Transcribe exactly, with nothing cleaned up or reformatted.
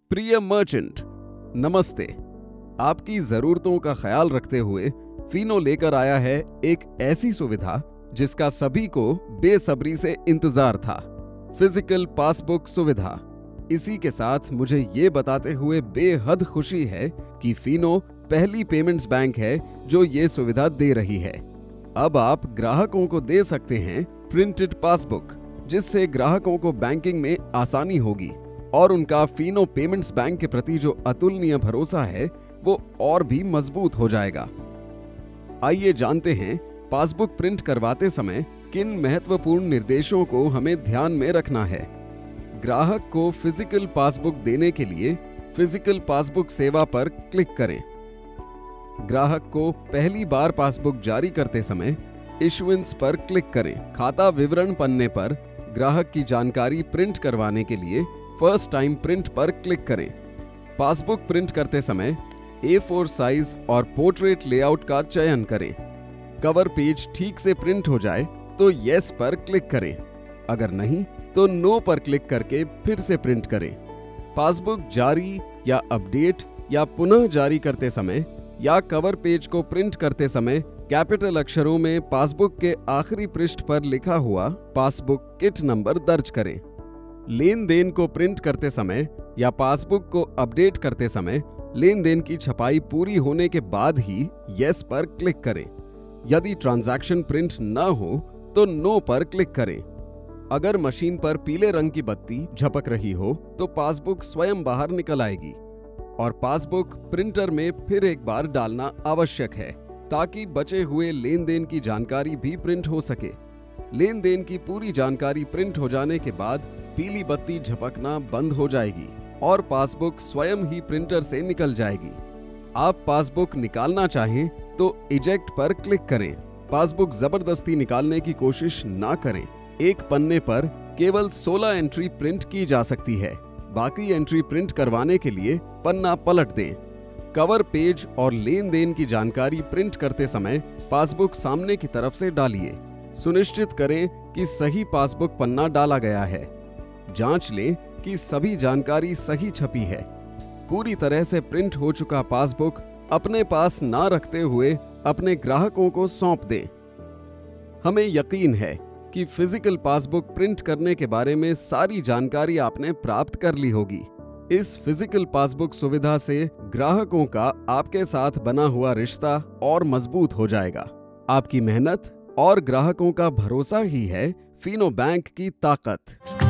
प्रिय मर्चेंट, नमस्ते। आपकी जरूरतों का ख्याल रखते हुए फिनो लेकर आया है एक ऐसी सुविधा जिसका सभी को बेसब्री से इंतजार था, फिजिकल पासबुक सुविधा। इसी के साथ मुझे ये बताते हुए बेहद खुशी है कि फिनो पहली पेमेंट्स बैंक है जो ये सुविधा दे रही है। अब आप ग्राहकों को दे सकते हैं प्रिंटेड पासबुक, जिससे ग्राहकों को बैंकिंग में आसानी होगी और उनका फिनो पेमेंट्स बैंक के प्रति जो अतुलनीय भरोसा है वो और भी मजबूत हो जाएगा। आइए जानते हैं पासबुक प्रिंट करवाते समय किन महत्वपूर्ण निर्देशों को हमें ध्यान में रखना है। ग्राहक को फिजिकल पासबुक देने के लिए फिजिकल पासबुक सेवा पर क्लिक करें। ग्राहक को पहली बार पासबुक जारी करते समय इशुएंस पर क्लिक करें। खाता विवरण पन्ने पर ग्राहक की जानकारी प्रिंट करवाने के लिए फर्स्ट टाइम प्रिंट पर क्लिक करें। पासबुक प्रिंट करते समय ए फोर साइज और पोर्ट्रेट लेआउट का चयन करें। कवर पेज ठीक से प्रिंट हो जाए तो यस पर क्लिक करें, अगर नहीं तो नो पर क्लिक करके फिर से प्रिंट करें। पासबुक जारी या अपडेट या पुनः जारी करते समय या कवर पेज को प्रिंट करते समय कैपिटल अक्षरों में पासबुक के आखिरी पृष्ठ पर लिखा हुआ पासबुक किट नंबर दर्ज करें। लेन देन को प्रिंट करते समय या पासबुक को अपडेट करते समय लेन देन की छपाई पूरी होने के बाद ही यस पर क्लिक करें। यदि ट्रांजैक्शन प्रिंट न हो तो नो पर क्लिक करें। अगर मशीन पर पीले रंग की बत्ती झपक रही हो तो पासबुक स्वयं बाहर निकल आएगी और पासबुक प्रिंटर में फिर एक बार डालना आवश्यक है ताकि बचे हुए लेन देन की जानकारी भी प्रिंट हो सके। लेन देन की पूरी जानकारी प्रिंट हो जाने के बाद पीली बत्ती झपकना बंद हो जाएगी और पासबुक स्वयं ही प्रिंटर से निकल जाएगी। आप पासबुक निकालना चाहें तो इजेक्ट पर क्लिक करें। पासबुक जबरदस्ती निकालने की कोशिश ना करें। एक पन्ने पर केवल सोलह एंट्री प्रिंट की जा सकती है। बाकी एंट्री प्रिंट करवाने के लिए पन्ना पलट दें। कवर पेज और लेन देन की जानकारी प्रिंट करते समय पासबुक सामने की तरफ से डालिए। सुनिश्चित करें कि सही पासबुक पन्ना डाला गया है। जांच लें कि सभी जानकारी सही छपी है। पूरी तरह से प्रिंट हो चुका पासबुक अपने पास ना रखते हुए अपने ग्राहकों को सौंप दें। हमें यकीन है कि फिजिकल पासबुक प्रिंट करने के बारे में सारी जानकारी आपने प्राप्त कर ली होगी। इस फिजिकल पासबुक सुविधा से ग्राहकों का आपके साथ बना हुआ रिश्ता और मजबूत हो जाएगा। आपकी मेहनत और ग्राहकों का भरोसा ही है फिनो बैंक की ताकत।